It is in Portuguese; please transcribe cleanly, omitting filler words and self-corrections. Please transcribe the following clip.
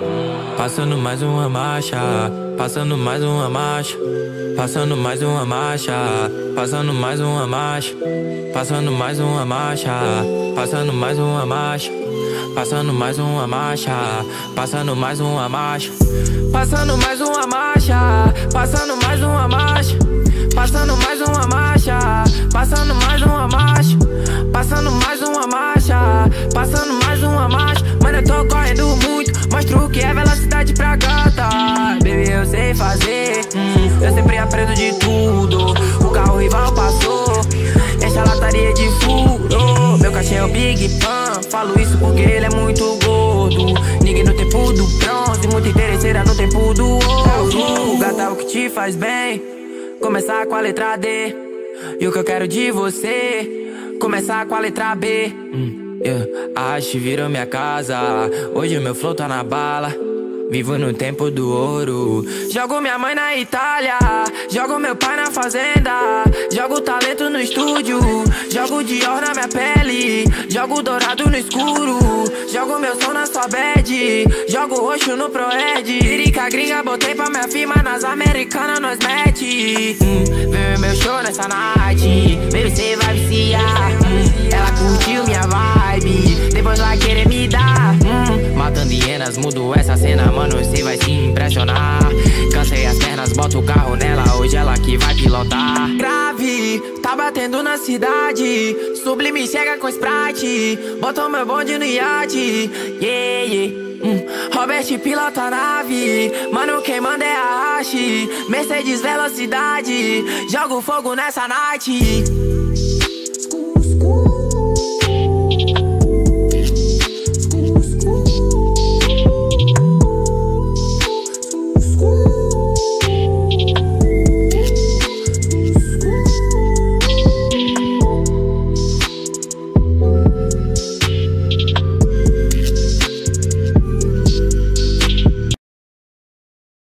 Passando mais uma marcha, passando mais uma marcha, passando mais uma marcha, passando mais uma marcha, passando mais uma marcha, passando mais uma marcha, passando mais uma marcha, passando mais uma marcha, passando mais uma marcha, passando mais uma marcha, passando mais uma marcha, passando mais uma marcha, passando mais uma marcha, passando mais uma marcha. Mano, eu tô correndo muito, mostro o que é velocidade pra gata. Baby, eu sei fazer, eu sempre aprendo de tudo. O carro rival passou, enche a lataria de furo. Meu cachê é o Big Pan, falo isso porque ele é muito gordo. Ninguém no tempo do bronze, muito interesseira no tempo do ouro. O gata é o que te faz bem, começar com a letra D. E o que eu quero de você, começar com a letra B. A arte virou minha casa, hoje meu flow tá na bala. Vivo no tempo do ouro. Jogo minha mãe na Itália, jogo meu pai na fazenda, jogo talento no estúdio, jogo Dior na minha pele, jogo dourado no escuro, jogo meu som na sua bad, jogo roxo no Proed. Lírica gringa, botei pra minha firma, nas americanas nós mete. Vem meu show nessa night, baby cê vai viciar. Ela curtiu minha vibe, depois vai querer me dar. Matando hienas, mudo essa cena, mano, cê vai se impressionar. Cansei as pernas, boto o carro nela, hoje ela que vai pilotar. Grave, tá batendo na cidade, Sublime chega com Sprite, botou meu bonde no iate, yeah, yeah. Robert pilota a nave, mano, quem manda é a Hashi. Mercedes velocidade, jogo fogo nessa night.